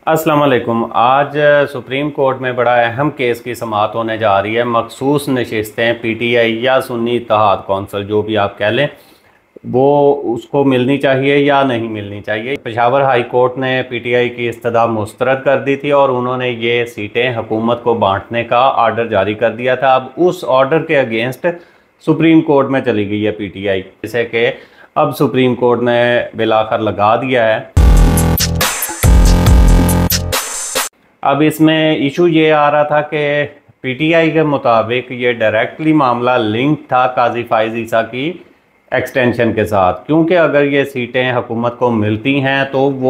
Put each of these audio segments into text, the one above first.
अस्सलाम वालेकुम। आज सुप्रीम कोर्ट में बड़ा अहम केस की समाअत होने जा रही है। मखसूस नशिस्तें पीटीआई या सुन्नी इत्तेहाद कौंसिल जो भी आप कह लें, वो उसको मिलनी चाहिए या नहीं मिलनी चाहिए। पेशावर हाई कोर्ट ने पीटीआई की इस्तदा मुस्तरद कर दी थी और उन्होंने ये सीटें हुकूमत को बांटने का आर्डर जारी कर दिया था। अब उस ऑर्डर के अगेंस्ट सुप्रीम कोर्ट में चली गई है पीटीआई, जिसे कि अब सुप्रीम कोर्ट ने बिल आखिर लगा दिया है। अब इसमें इशू ये आ रहा था कि पीटीआई के मुताबिक ये डायरेक्टली मामला लिंक था काजी फाइज ईसा की एक्सटेंशन के साथ, क्योंकि अगर ये सीटें हुकूमत को मिलती हैं तो वो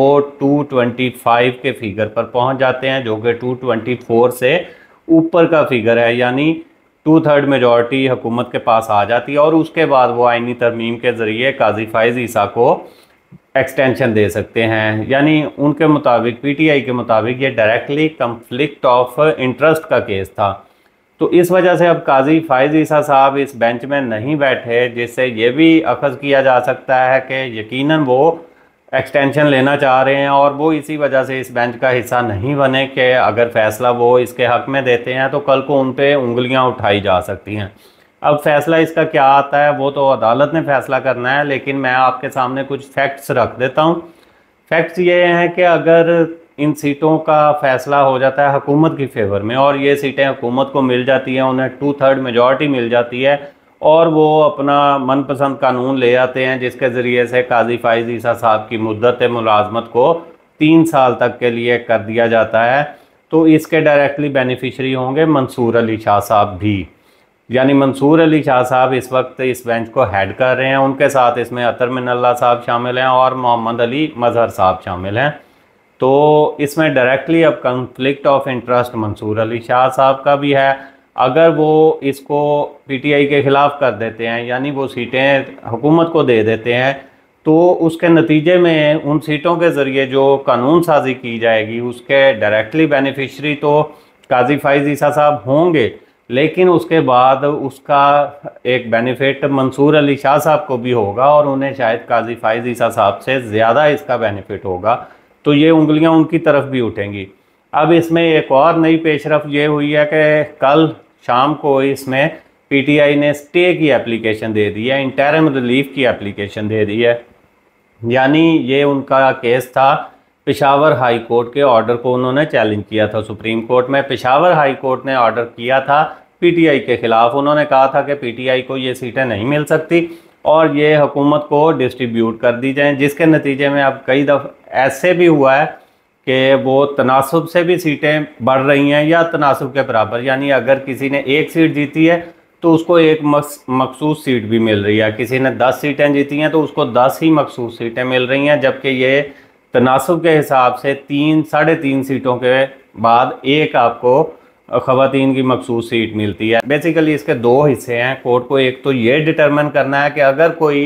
225 के फिगर पर पहुंच जाते हैं, जो कि 224 से ऊपर का फिगर है, यानी 2/3 मेजॉरिटी हुकूमत के पास आ जाती है और उसके बाद वो आइनी तरमीम के ज़रिए काजी फाइज ईसा को एक्सटेंशन दे सकते हैं। यानी उनके मुताबिक, पीटीआई के मुताबिक, ये डायरेक्टली कंफ्लिक्ट ऑफ इंटरेस्ट का केस था। तो इस वजह से अब काजी फाइज ईसा साहब इस बेंच में नहीं बैठे, जिससे ये भी अखज़ किया जा सकता है कि यकीनन वो एक्सटेंशन लेना चाह रहे हैं और वो इसी वजह से इस बेंच का हिस्सा नहीं बने कि अगर फ़ैसला वो इसके हक़ में देते हैं तो कल को उन पर उंगलियाँ उठाई जा सकती हैं। अब फैसला इसका क्या आता है वो तो अदालत ने फैसला करना है, लेकिन मैं आपके सामने कुछ फैक्ट्स रख देता हूँ। फैक्ट्स ये हैं कि अगर इन सीटों का फैसला हो जाता है हुकूमत की फेवर में और ये सीटें हुकूमत को मिल जाती हैं, उन्हें 2/3 मेजॉरिटी मिल जाती है और वो अपना मनपसंद कानून ले आते हैं जिसके ज़रिए से काजी फाइज ईसा साहब की मुद्दत मुलाजमत को 3 साल तक के लिए कर दिया जाता है, तो इसके डायरेक्टली बेनिफिशरी होंगे मंसूर अली शाह साहब भी। यानी मंसूर अली शाह साहब इस वक्त इस बेंच को हेड कर रहे हैं, उनके साथ इसमें अतर मिनल्ला साहब शामिल हैं और मोहम्मद अली मजहर साहब शामिल हैं। तो इसमें डायरेक्टली अब conflict of interest Mansoor Ali Shah साहब का भी है। अगर वो इसको पीटीआई के ख़िलाफ़ कर देते हैं, यानी वो सीटें हुकूमत को दे देते हैं, तो उसके नतीजे में उन सीटों के ज़रिए जो कानून साजी की जाएगी उसके डायरेक्टली बेनिफिशरी तो काजी फाइज ईसा साहब होंगे, लेकिन उसके बाद उसका एक बेनिफिट मंसूर अली शाह साहब को भी होगा और उन्हें शायद काजी फाइज ईसा साहब से ज़्यादा इसका बेनिफिट होगा, तो ये उंगलियां उनकी तरफ भी उठेंगी। अब इसमें एक और नई पेशरफ ये हुई है कि कल शाम को इसमें पीटीआई ने स्टे की एप्लीकेशन दे दी है, इंटरिम रिलीफ की एप्लीकेशन दे दी है। यानी ये उनका केस था, पेशावर हाई कोर्ट के ऑर्डर को उन्होंने चैलेंज किया था सुप्रीम कोर्ट में। पेशावर हाई कोर्ट ने ऑर्डर किया था पीटीआई के ख़िलाफ़, उन्होंने कहा था कि पीटीआई को ये सीटें नहीं मिल सकती और ये हुकूमत को डिस्ट्रीब्यूट कर दी जाएं, जिसके नतीजे में अब कई दफ़ा ऐसे भी हुआ है कि वो तनासुब से भी सीटें बढ़ रही हैं या तनासुब के बराबर, यानी अगर किसी ने 1 सीट जीती है तो उसको एक मखसूस सीट भी मिल रही है, किसी ने 10 सीटें जीती हैं तो उसको 10 ही मखसूस सीटें मिल रही हैं, जबकि ये तनासुब के हिसाब से 3-3.5 सीटों के बाद एक आपको ख़वातीन की मखसूस सीट मिलती है। बेसिकली इसके 2 हिस्से हैं कोर्ट को। एक तो ये डिटरमिन करना है कि अगर कोई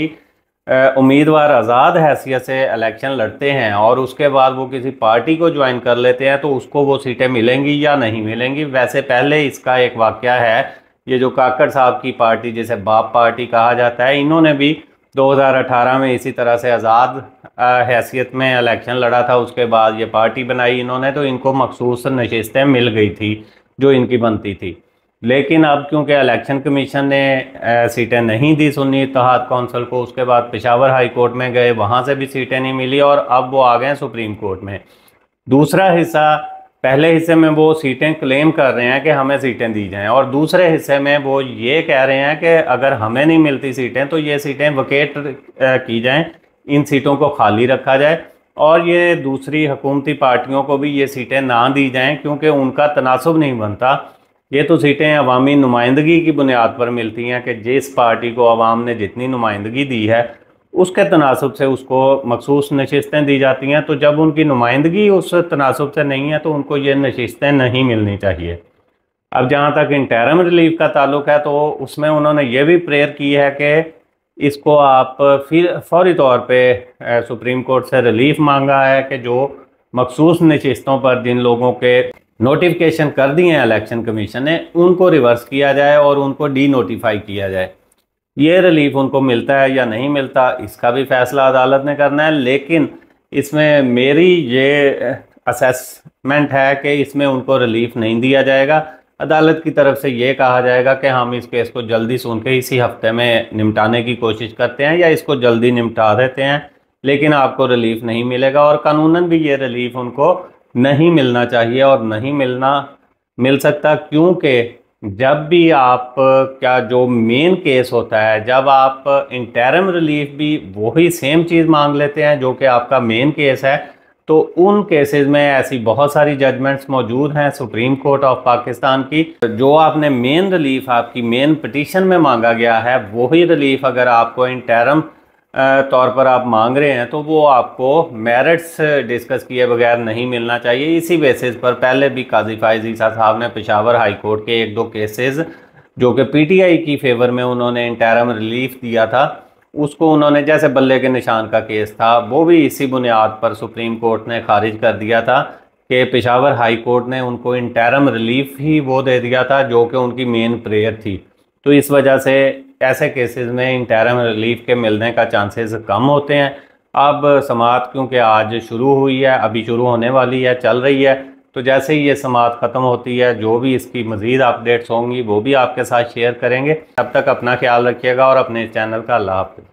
उम्मीदवार आज़ाद हैसियत से इलेक्शन लड़ते हैं और उसके बाद वो किसी पार्टी को ज्वाइन कर लेते हैं तो उसको वो सीटें मिलेंगी या नहीं मिलेंगी। वैसे पहले इसका एक वाक़या है, ये जो काकड़ साहब की पार्टी, जिसे बाप पार्टी कहा जाता है, इन्होंने भी 2018 में इसी तरह से आज़ाद हैसियत में इलेक्शन लड़ा था। उसके बाद ये पार्टी बनाई इन्होंने, तो इनको मखसूस नशिस्तें मिल गई थी जो इनकी बनती थी। लेकिन अब क्योंकि इलेक्शन कमीशन ने सीटें नहीं दी सुन्नी इत्तेहाद कौंसिल को, उसके बाद पेशावर हाई कोर्ट में गए, वहाँ से भी सीटें नहीं मिली और अब वो आ गए सुप्रीम कोर्ट में। दूसरा हिस्सा, पहले हिस्से में वो सीटें क्लेम कर रहे हैं कि हमें सीटें दी जाएं और दूसरे हिस्से में वो ये कह रहे हैं कि अगर हमें नहीं मिलती सीटें तो ये सीटें वकेट की जाएं, इन सीटों को खाली रखा जाए और ये दूसरी हुकूमती पार्टियों को भी ये सीटें ना दी जाएं क्योंकि उनका तनासुब नहीं बनता। ये तो सीटें अवामी नुमाइंदगी की बुनियाद पर मिलती हैं कि जिस पार्टी को अवाम ने जितनी नुमाइंदगी दी है उसके तनासुब से उसको मखसूस नशिस्तें दी जाती हैं। तो जब उनकी नुमाइंदगी उस तनासुब से नहीं है तो उनको ये नशिस्तें नहीं मिलनी चाहिए। अब जहाँ तक इंटरिम रिलीफ का ताल्लुक है तो उसमें उन्होंने ये भी प्रेयर की है कि इसको आप फिर फौरी तौर पे सुप्रीम कोर्ट से रिलीफ मांगा है कि जो मखसूस नशिस्तों पर जिन लोगों के नोटिफिकेशन कर दिए हैं इलेक्शन कमीशन ने, उनको रिवर्स किया जाए और उनको डी नोटिफाई किया जाए। ये रिलीफ उनको मिलता है या नहीं मिलता इसका भी फैसला अदालत ने करना है, लेकिन इसमें मेरी ये असेसमेंट है कि इसमें उनको रिलीफ नहीं दिया जाएगा। अदालत की तरफ से ये कहा जाएगा कि हम इस केस को जल्दी सुन के इसी हफ्ते में निपटाने की कोशिश करते हैं या इसको जल्दी निपटा देते हैं, लेकिन आपको रिलीफ नहीं मिलेगा। और कानूनन भी ये रिलीफ उनको नहीं मिलना चाहिए और नहीं मिल सकता, क्योंकि जब भी आप क्या जो मेन केस होता है, जब आप इंटरम रिलीफ भी वही सेम चीज़ मांग लेते हैं जो कि आपका मेन केस है, तो उन केसेस में ऐसी बहुत सारी जजमेंट्स मौजूद हैं सुप्रीम कोर्ट ऑफ पाकिस्तान की, जो आपने मेन रिलीफ आपकी मेन पिटीशन में मांगा गया है, वही रिलीफ अगर आपको इंटरम तौर पर आप मांग रहे हैं तो वो आपको मेरिट्स डिस्कस किए बगैर नहीं मिलना चाहिए। इसी बेसिस पर पहले भी काजी फायज ईसा साहब ने पेशावर हाई कोर्ट के 1-2 केसेस जो कि पीटीआई की फेवर में उन्होंने इंटरम रिलीफ दिया था, उसको उन्होंने, जैसे बल्ले के निशान का केस था, वो भी इसी बुनियाद पर सुप्रीम कोर्ट ने खारिज कर दिया था कि पेशावर हाई कोर्ट ने उनको इंटरम रिलीफ ही वो दे दिया था जो कि उनकी मेन प्रेयर थी। तो इस वजह से ऐसे केसेस में इंटरम रिलीफ के मिलने का चांसेस कम होते हैं। अब समाअत क्योंकि आज शुरू हुई है, अभी शुरू होने वाली है, चल रही है, तो जैसे ही ये समाअत ख़त्म होती है जो भी इसकी मज़ीद अपडेट्स होंगी वो भी आपके साथ शेयर करेंगे। तब तक अपना ख्याल रखिएगा और अपने चैनल का अल्लाह हाफ़िज़।